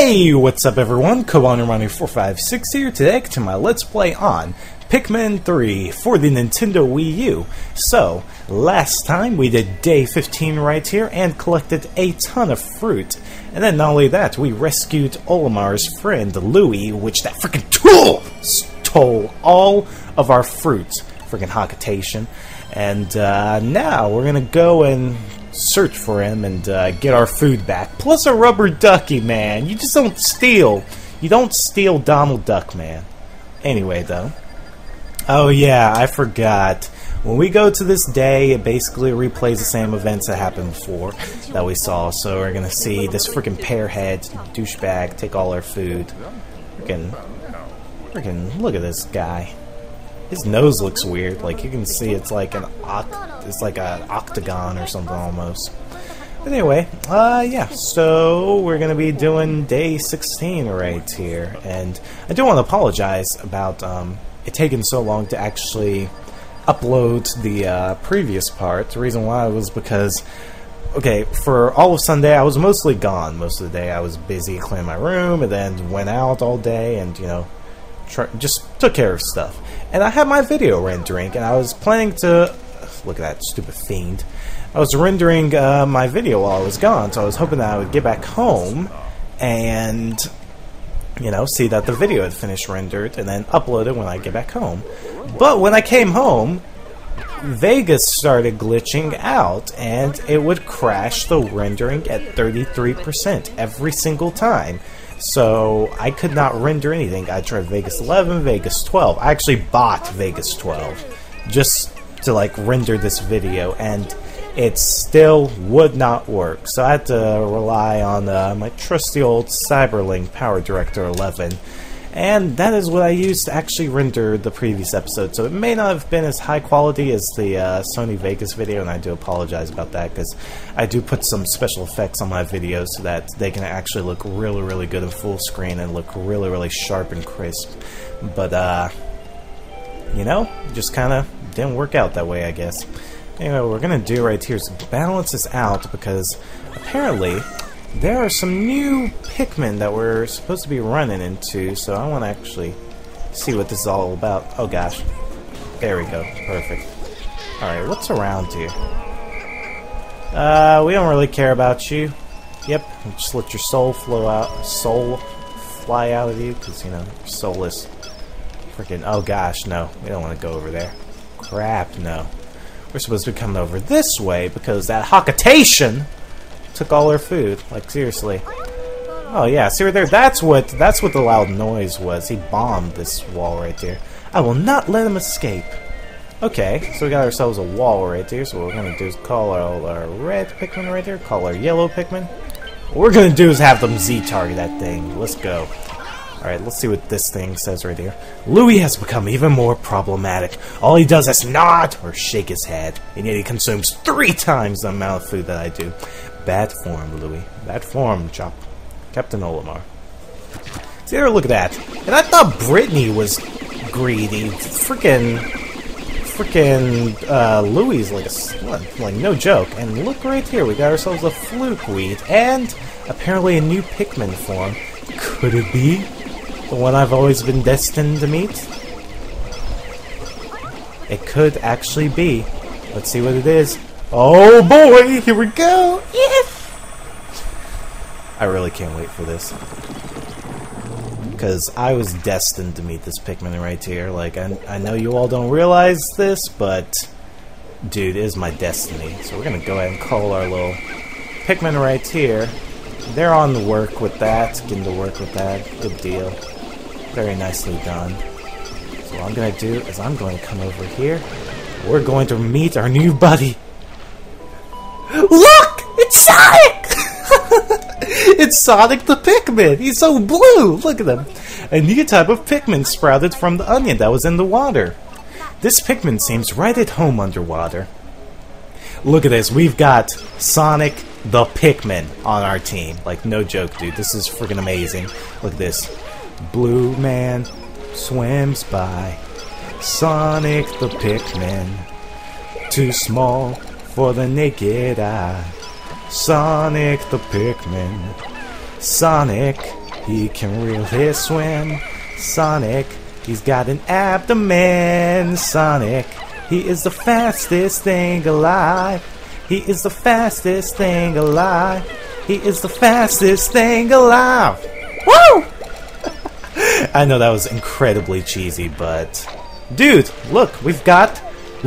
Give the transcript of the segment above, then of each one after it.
Hey, what's up everyone? Kobanermoney456 here today to my Let's Play on Pikmin 3 for the Nintendo Wii U. So, last time we did day 15 right here and collected a ton of fruit. And then not only that, we rescued Olimar's friend Louie, which that freaking tool stole all of our fruit. Freaking Hocketation. And now we're gonna go and search for him and get our food back. Plus a rubber ducky, man. You just don't steal. You don't steal Donald Duck, man. Anyway, though. Oh yeah, I forgot. When we go to this day, it basically replays the same events that happened before that we saw. So we're gonna see this freaking pearhead douchebag take all our food. Freaking look at this guy. His nose looks weird. Like you can see, it's like an octagon or something almost. But anyway, yeah. So we're gonna be doing day 16 right here, and I do want to apologize about it taking so long to actually upload the previous part. The reason why was because, okay, for all of Sunday I was mostly gone. Most of the day I was busy cleaning my room, and then went out all day, and you know, just took care of stuff. And I had my video rendering, and I was planning to... Look at that stupid fiend. I was rendering my video while I was gone, so I was hoping that I would get back home and, you know, see that the video had finished rendered and then upload it when I get back home. But when I came home, Vegas started glitching out, and it would crash the rendering at 33% every single time. So I could not render anything. I tried Vegas 11, Vegas 12. I actually bought Vegas 12 just to like render this video, and it still would not work. So I had to rely on my trusty old Cyberlink Power Director 11. And that is what I used to actually render the previous episode. So it may not have been as high quality as the Sony Vegas video, and I do apologize about that, because I do put some special effects on my videos so that they can actually look really, really good in full screen and look really, really sharp and crisp. But, you know, just kind of didn't work out that way, I guess. Anyway, what we're going to do right here is balance this out, because apparently there are some new Pikmin that we're supposed to be running into, so I want to actually see what this is all about. Oh gosh. There we go. Perfect. Alright, what's around here? We don't really care about you. Yep, just let your soul fly out of you, because, you know, you're soulless. Freaking, oh gosh, no. We don't want to go over there. Crap, no. We're supposed to be coming over this way, because that Hocketation took all our food. Like, seriously. Oh yeah, see right there, that's what the loud noise was. He bombed this wall right there. I will not let him escape. Okay, so we got ourselves a wall right there, so what we're gonna do is call our red Pikmin right there, call our yellow Pikmin. What we're gonna do is have them Z-target that thing. Let's go. Alright, let's see what this thing says right here. Louie has become even more problematic. All he does is nod or shake his head, and yet he consumes 3 times the amount of food that I do. Bad form, Louie. Bad form, Chop. Captain Olimar. See there, look at that. And I thought Brittany was greedy. Freaking Louie's like a slut. Like, no joke. And look right here, we got ourselves a Flukeweed, and apparently a new Pikmin form. Could it be the one I've always been destined to meet? It could actually be. Let's see what it is. Oh boy, here we go! Yes! I really can't wait for this. Because I was destined to meet this Pikmin right here. Like, I know you all don't realize this, but dude, it is my destiny. So we're gonna go ahead and call our little Pikmin right here. They're on the work with that, getting to work with that. Good deal. Very nicely done. So what I'm gonna do is I'm going to come over here. We're going to meet our new buddy. Look! It's Sonic! It's Sonic the Pikmin! He's so blue! Look at him! A new type of Pikmin sprouted from the onion that was in the water. This Pikmin seems right at home underwater. Look at this, we've got Sonic the Pikmin on our team. Like, no joke, dude. This is freaking amazing. Look at this. Blue man swims by. Sonic the Pikmin. Too small for the naked eye. Sonic the Pikmin. Sonic He can really swim. Sonic, he's got an abdomen. Sonic, he is the fastest thing alive. He is the fastest thing alive. He is the fastest thing alive. Woo! I know that was incredibly cheesy, but dude, look, we've got 5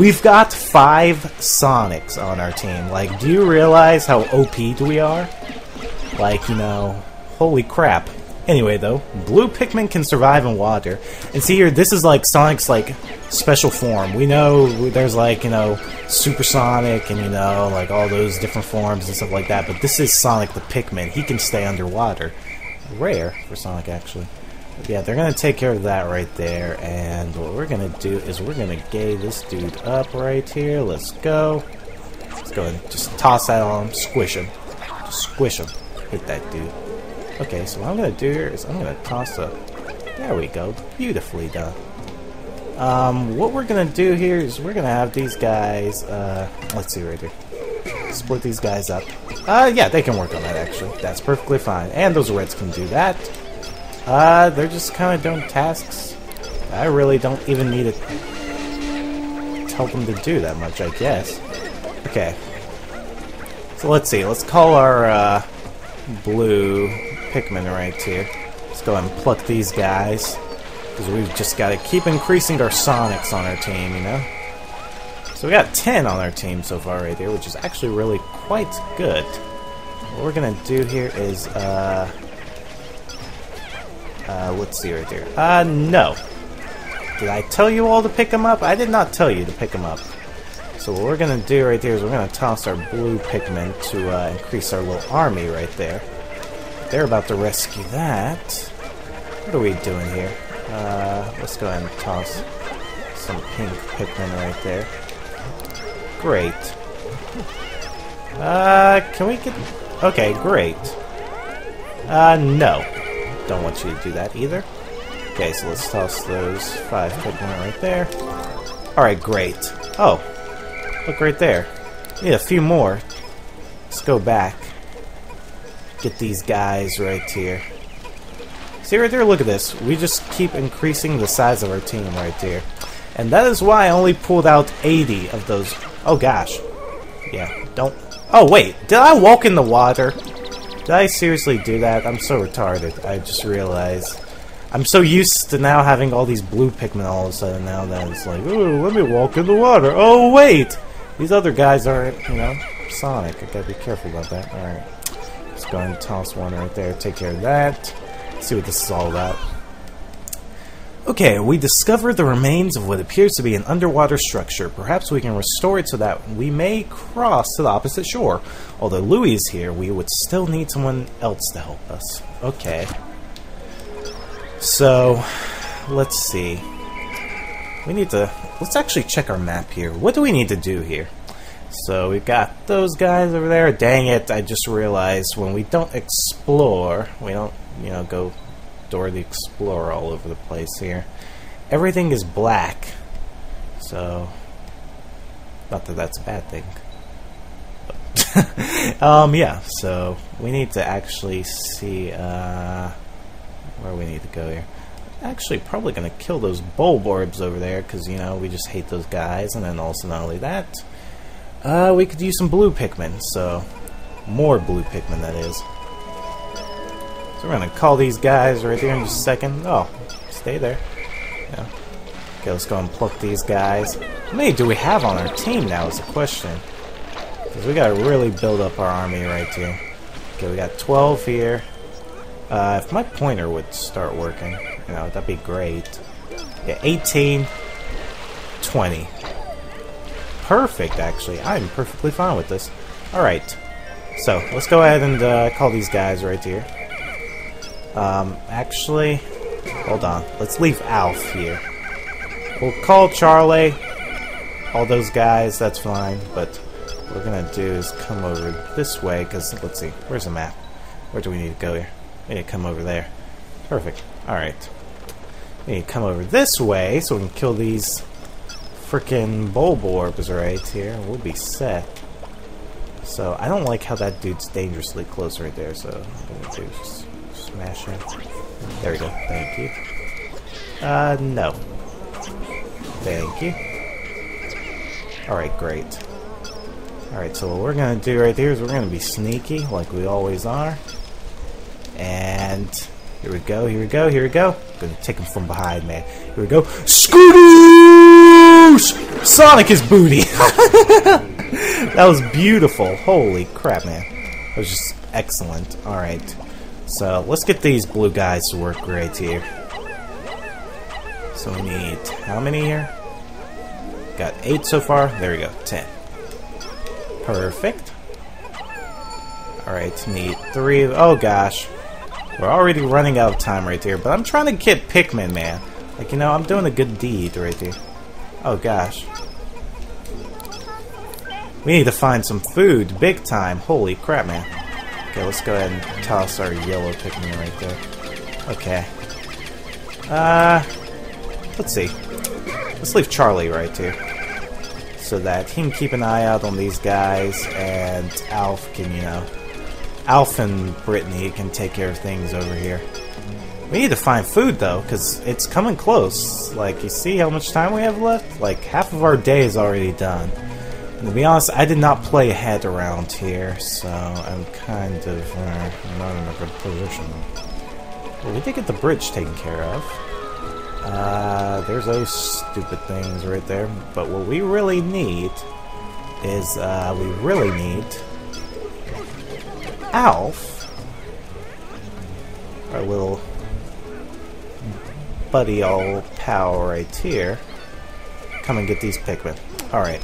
Sonics on our team. Like, do you realize how OP'd we are? Like, you know, holy crap. Anyway, though, blue Pikmin can survive in water. And see here, this is like Sonic's like special form. We know there's like, you know, Supersonic and, you know, like all those different forms and stuff like that. But this is Sonic the Pikmin. He can stay underwater. Rare for Sonic, actually. But yeah, they're going to take care of that right there. And what we're going to do is we're going to gay this dude up right here. Let's go. Let's go and just toss that on him. Squish him. Just squish him. Hit that dude. Okay, so what I'm going to do here is I'm going to toss up. There we go. Beautifully done. What we're going to do here is we're going to have these guys, let's see right here. Split these guys up. Yeah, they can work on that, actually. That's perfectly fine. And those reds can do that. They're just kind of doing tasks. I really don't even need to tell them to do that much, I guess. Okay. So let's see. Let's call our, blue Pikmin right here. Let's go ahead and pluck these guys. Because we've just got to keep increasing our Sonics on our team, you know? So we got 10 on our team so far right here, which is actually really quite good. What we're going to do here is, let's see right here. No. Did I tell you all to pick them up? I did not tell you to pick them up. So what we're going to do right here is we're going to toss our blue Pikmin to increase our little army right there. They're about to rescue that. What are we doing here? Let's go ahead and toss some pink Pikmin right there. Great. Can we get... Okay, great. No. Don't want you to do that either. Okay, so let's toss those 5 Pikmin right there. Alright, great. Oh. Look right there. Need a few more. Let's go back. Get these guys right here. See right there? Look at this. We just keep increasing the size of our team right here. And that is why I only pulled out 80 of those. Oh gosh. Yeah, don't... Oh wait, did I walk in the water? Did I seriously do that? I'm so retarded. I just realized. I'm so used to now having all these blue Pikmin all of a sudden now that it's like, oh, let me walk in the water. Oh wait! These other guys aren't, you know, Sonic. I gotta be careful about that. Alright. Let's go ahead and toss one right there. Take care of that. Let's see what this is all about. Okay, we discovered the remains of what appears to be an underwater structure. Perhaps we can restore it so that we may cross to the opposite shore. Although Louie is here, we would still need someone else to help us. Okay. So, let's see. We need to... Let's actually check our map here. What do we need to do here? So, we've got those guys over there. Dang it, I just realized when we don't explore, we don't, you know, go Dora the Explorer all over the place here. Everything is black. So, not that that's a bad thing. Yeah, so we need to actually see where we need to go here. Actually, probably going to kill those bulb orbs over there because, you know, we just hate those guys. And then also not only that, we could use some blue Pikmin. So, more blue Pikmin, that is. So we're going to call these guys right here in just a second. Oh, stay there. Yeah. Okay, let's go and pluck these guys. How many do we have on our team now is the question. Because we got to really build up our army right here. Okay, we got 12 here. If my pointer would start working, you know, that'd be great. Yeah, 18, 20. Perfect, actually. I'm perfectly fine with this. Alright. So, let's go ahead and call these guys right here. Actually, hold on. Let's leave Alf here. We'll call Charlie. All those guys, that's fine. But what we're going to do is come over this way, because, let's see, where's the map? Where do we need to go here? We need to come over there. Perfect. Alright. We need to come over this way so we can kill these frickin' bulb orbs right here. We'll be set. So, I don't like how that dude's dangerously close right there, so what I'm going to do is just Smash him. There we go. Thank you. No. Thank you. Alright, great. Alright, so what we're gonna do right here is we're gonna be sneaky, like we always are. And here we go, here we go, here we go. I'm gonna take him from behind, man. Here we go. Scooter! Sonic his booty! That was beautiful. Holy crap, man. That was just excellent. Alright. So, let's get these blue guys to work right here. So we need how many here? Got 8 so far. There we go. 10. Perfect. Alright, need 3. Oh gosh. We're already running out of time right here. But I'm trying to get Pikmin, man. Like, you know, I'm doing a good deed right here. Oh gosh. We need to find some food. Big time. Holy crap, man. Okay, let's go ahead and toss our yellow Pikmin right there. Okay. Let's see. Let's leave Charlie right here. So that he can keep an eye out on these guys, and Alf can, you know... Alf and Brittany can take care of things over here. We need to find food, though, because it's coming close. Like, you see how much time we have left? Like, half of our day is already done. And to be honest, I did not play ahead around here, so I'm kind of not in a good position. Well, we did get the bridge taken care of. There's those stupid things right there. But what we really need is, we really need Alf, our little buddy all pal right here. Come and get these Pikmin. Alright.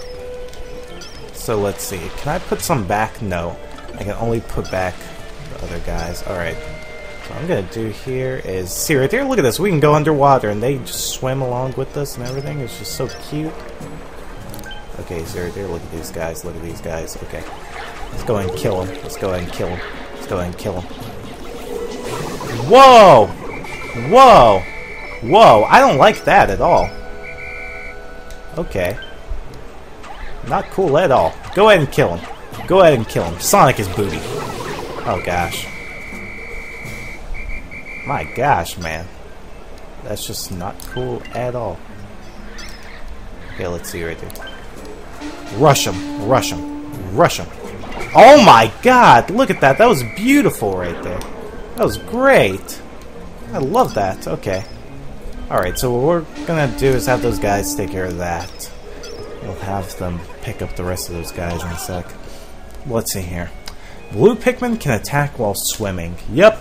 So let's see. Can I put some back? No. I can only put back the other guys. Alright. What I'm gonna do here is... See right there? Look at this. We can go underwater and they just swim along with us and everything. It's just so cute. Okay, see right there? Look at these guys. Look at these guys. Okay. Let's go and kill him. Let's go ahead and kill him. Let's go ahead and kill him. Whoa! Whoa! Whoa! I don't like that at all. Okay. Not cool at all. Go ahead and kill him. Go ahead and kill him. Sonic his booty. Oh gosh. My gosh, man. That's just not cool at all. Okay, let's see right there. Rush him. Rush him. Rush him. Oh my god! Look at that. That was beautiful right there. That was great. I love that. Okay. Alright, so what we're gonna do is have those guys take care of that. We'll have them pick up the rest of those guys in a sec. Let's see here. Blue Pikmin can attack while swimming. Yep.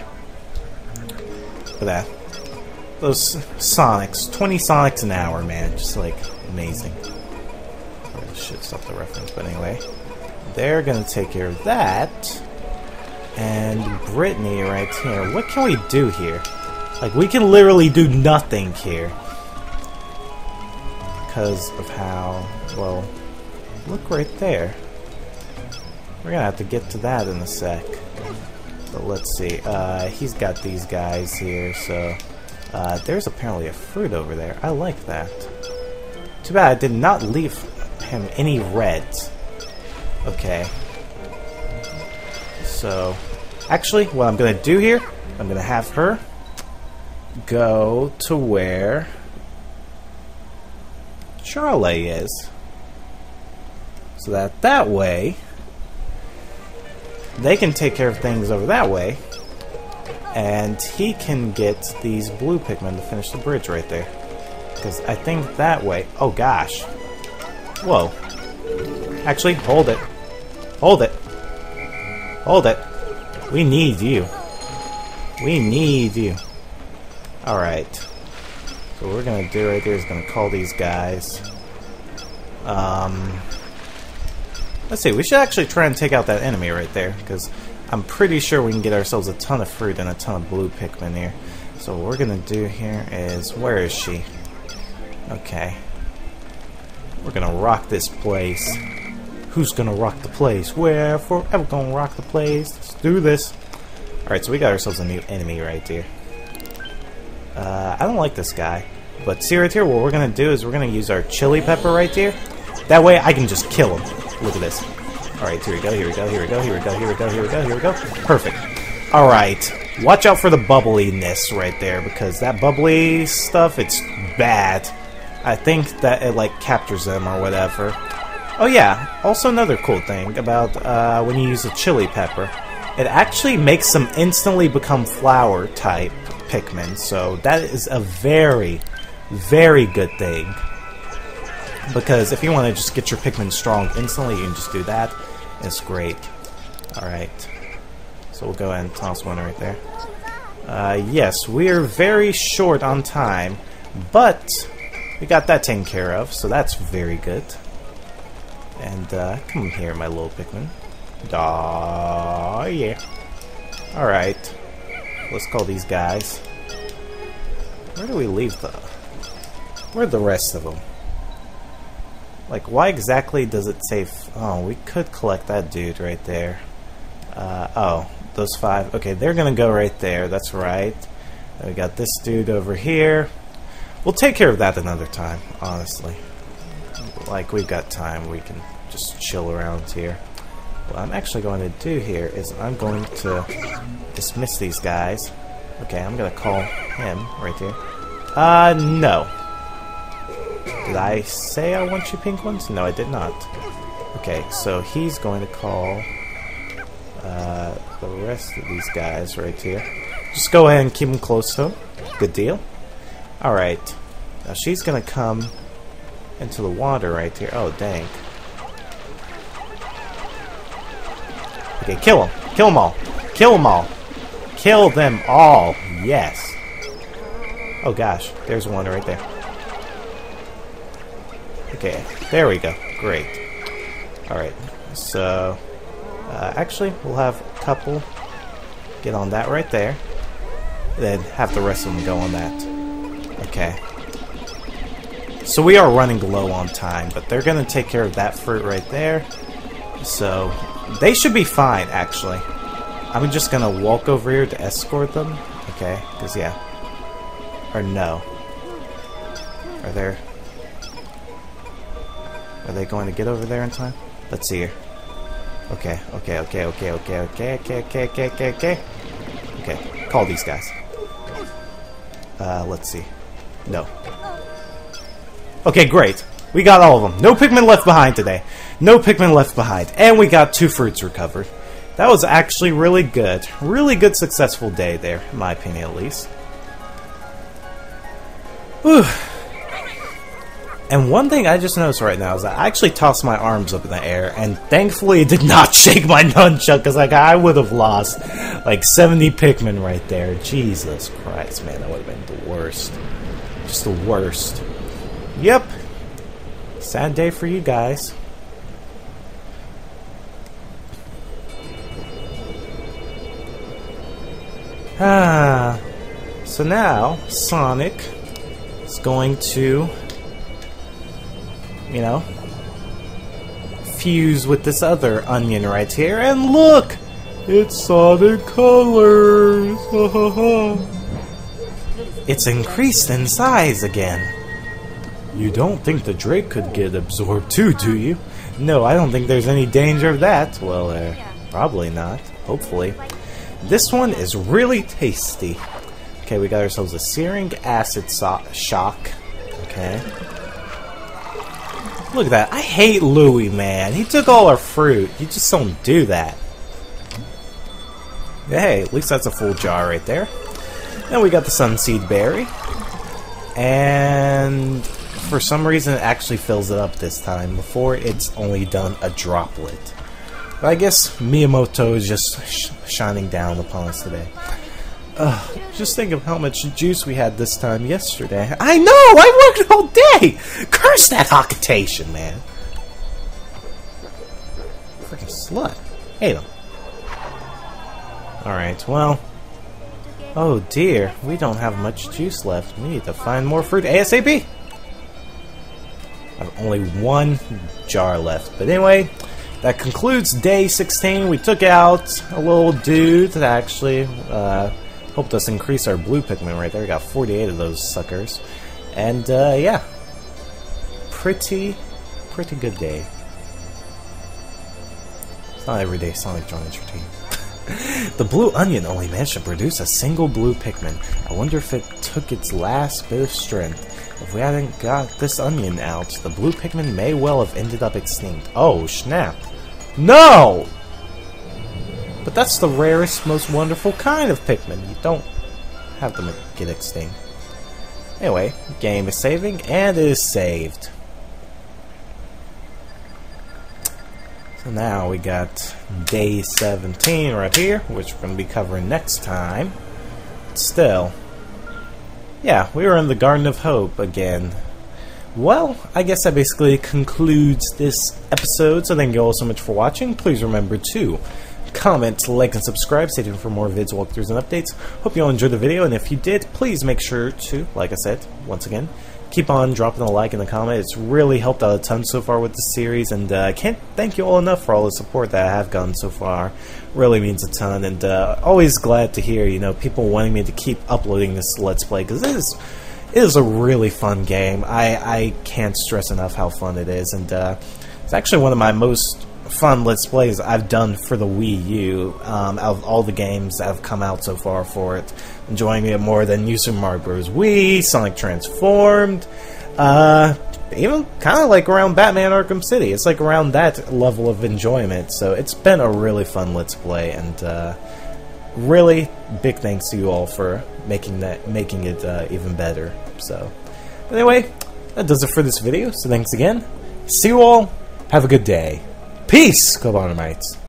Look at that. Those Sonics. 20 Sonics an hour, man. Just like amazing. Probably should stop the reference, but anyway. They're gonna take care of that. And Brittany right here. What can we do here? Like, we can literally do nothing here. Because of how... Well, look right there. We're gonna have to get to that in a sec. But let's see. He's got these guys here, so... there's apparently a fruit over there. I like that. Too bad I did not leave him any reds. Okay. So... Actually, what I'm gonna do here, I'm gonna have her go to where Charlie is. So that way, they can take care of things over that way, and he can get these blue Pikmin to finish the bridge right there. Because I think that way... Oh gosh. Whoa. Actually, hold it. Hold it. Hold it. We need you. We need you. Alright. So what we're gonna do right there is gonna call these guys. Let's see, we should actually try and take out that enemy right there, because I'm pretty sure we can get ourselves a ton of fruit and a ton of blue Pikmin here. So what we're gonna do here is... Where is she? Okay. We're gonna rock this place. Who's gonna rock the place? We're forever gonna rock the place. Let's do this. Alright, so we got ourselves a new enemy right here. I don't like this guy. But see right here, what we're gonna do is we're gonna use our chili pepper right here. That way I can just kill him. Look at this. Alright, here we go, here we go, here we go, here we go, here we go, here we go, here we go. Perfect. Alright, watch out for the bubbliness right there, because that bubbly stuff, it's bad. I think that it, like, captures them or whatever. Oh yeah, also another cool thing about when you use a chili pepper. It actually makes them instantly become flower type Pikmin, so that is a very, very good thing. Because if you want to just get your Pikmin strong instantly, you can just do that. It's great. Alright. So we'll go ahead and toss one right there. Yes, we're very short on time, but we got that taken care of, so that's very good. And, come here, my little Pikmin. Aw, yeah. Alright. Let's call these guys. Where do we leave the... Where are the rest of them? Like, why exactly does it say... Oh, we could collect that dude right there. Oh, those 5. Okay, they're gonna go right there. That's right. And we got this dude over here. We'll take care of that another time, honestly. Like, we've got time. We can just chill around here. What I'm actually going to do here is I'm going to dismiss these guys. Okay, I'm going to call him right here. No. Did I say I want you pink ones? No, I did not. Okay, so he's going to call the rest of these guys right here. Just go ahead and keep them close to him. Good deal. Alright. Now she's going to come into the water right here. Oh, dang. Okay, kill them. Kill them all. Kill them all. Kill them all. Yes. Oh, gosh. There's one right there. Okay, there we go. Great. Alright, so... actually, we'll have a couple get on that right there. Then have the rest of them go on that. Okay. So we are running low on time, but they're going to take care of that fruit right there. So, they should be fine, actually. I'm just going to walk over here to escort them. Okay, because, yeah. Or no. Are they going to get over there in time? Let's see here. Okay. Okay, call these guys. Let's see. No. Okay, great. We got all of them. No Pikmin left behind today. No Pikmin left behind. And we got 2 fruits recovered. That was actually really good. Really good, successful day there, in my opinion at least. Whew. And one thing I just noticed right now is that I actually tossed my arms up in the air, and thankfully it did not shake my nunchuck, because like, I would have lost like 70 Pikmin right there. Jesus Christ, man, that would have been the worst. Just the worst. Yep. Sad day for you guys. So now Sonic is going to, you know, fuse with this other onion right here, and look! It's Sonic colors! It's increased in size again. You don't think the Drake could get absorbed too, do you? No, I don't think there's any danger of that. Well, probably not. Hopefully. This one is really tasty. Okay, we got ourselves a searing acid shock. Okay. Look at that. I hate Louie, man. He took all our fruit. You just don't do that. Hey, at least that's a full jar right there. Then we got the Sunseed Berry. And for some reason it actually fills it up this time. Before, it's only done a droplet. But I guess Miyamoto is just shining down upon us today. Just think of how much juice we had this time yesterday. I know! I worked all day! Curse that Hawkitation, man! Freaking slut. Hate him. Alright, well... Oh dear, we don't have much juice left. We need to find more fruit ASAP! I have only 1 jar left. But anyway, that concludes day 16. We took out a little dude that actually helped us increase our blue Pikmin right there. We got 48 of those suckers. And yeah, pretty good day. It's not every day Sonic joins your team. The blue onion only managed to produce a single blue Pikmin. I wonder if it took its last bit of strength. If we hadn't got this onion out, the blue Pikmin may well have ended up extinct. Oh, snap. No! But that's the rarest, most wonderful kind of Pikmin. You don't have them get extinct. Anyway, game is saving, and it is saved. So now we got day 17 right here, which we're going to be covering next time. Still, yeah, we were in the Garden of Hope again. Well, I guess that basically concludes this episode, so thank you all so much for watching. Please remember to comment, like, and subscribe. Stay tuned for more vids, walkthroughs, and updates. Hope you all enjoyed the video, and if you did, please make sure to, like I said, once again, keep on dropping a like and a comment. It's really helped out a ton so far with the series, and I can't thank you all enough for all the support that I have gotten so far. Really means a ton, and always glad to hear, you know, people wanting me to keep uploading this Let's Play, because it is a really fun game. I can't stress enough how fun it is, and it's actually one of my most fun Let's Plays I've done for the Wii U out of all the games that have come out so far for it. Enjoying it more than New Super Mario Bros. Wii, Sonic Transformed, even kind of like around Batman Arkham City. It's like around that level of enjoyment, so it's been a really fun Let's Play, and really big thanks to you all for making it even better. So, but anyway, that does it for this video, so thanks again. See you all, have a good day. Peace, Cobonamites.